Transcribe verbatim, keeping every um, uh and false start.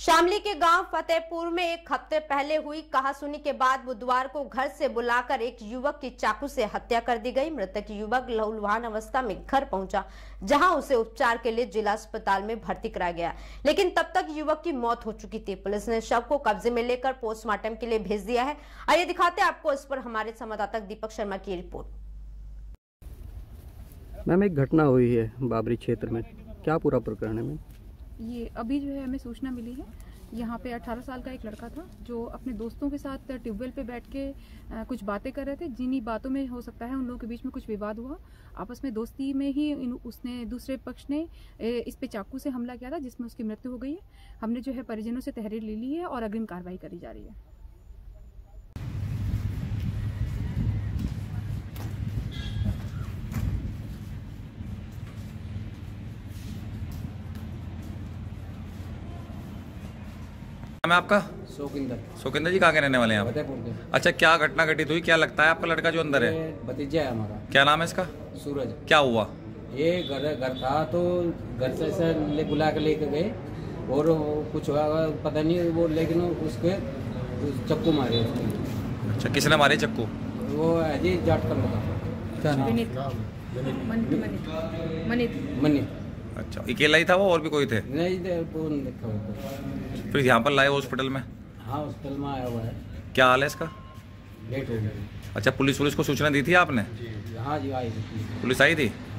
शामली के गांव फतेहपुर में एक हफ्ते पहले हुई कहासुनी के बाद बुधवार को घर से बुलाकर एक युवक की चाकू से हत्या कर दी गई। मृतक युवक लहूलुहान अवस्था में घर पहुंचा, जहां उसे उपचार के लिए जिला अस्पताल में भर्ती कराया गया, लेकिन तब तक युवक की मौत हो चुकी थी। पुलिस ने शव को कब्जे में लेकर पोस्टमार्टम के लिए भेज दिया है। आइए दिखाते हैं आपको इस पर हमारे संवाददाता दीपक शर्मा की रिपोर्ट। मैम, एक घटना हुई है बाबरी क्षेत्र में, क्या पूरा प्रकरण है मैम? ये अभी जो है हमें सूचना मिली है, यहाँ पे अठारह साल का एक लड़का था जो अपने दोस्तों के साथ ट्यूबवेल पे बैठ के आ, कुछ बातें कर रहे थे। जिन्हीं बातों में हो सकता है उन लोगों के बीच में कुछ विवाद हुआ। आपस में दोस्ती में ही उसने दूसरे पक्ष ने इस पे चाकू से हमला किया था, जिसमें उसकी मृत्यु हो गई है। हमने जो है परिजनों से तहरीर ले ली है और अग्रिम कार्रवाई करी जा रही है। मैं आपका शोकिंदर शोकिंदर जी कहाँ के रहने वाले हैं आप? फतेहपुर के। अच्छा, क्या घटना घटित हुई? क्या लगता है आपका लड़का जो अंदर है? भतीजा है हमारा। क्या नाम है इसका? सूरज। क्या हुआ? ये घर घर था तो घर से से ले बुला के लेके गए और कुछ हुआ पता नहीं वो, लेकिन उसके चक्कू मारे उसके। अच्छा, किसने मारे चक्कू? वो है जी जाट का लड़का। मनित। अच्छा, अकेला ही था वो, और भी कोई थे? नहीं वो नहीं देखा वो। फिर यहाँ पर लाए हॉस्पिटल में? हाँ, हॉस्पिटल में आया हुआ है। क्या हाल है इसका? लेट हो गई। अच्छा, पुलिस पुलिस को सूचना दी थी आपने? हाँ जी, आई थी। पुलिस आई थी?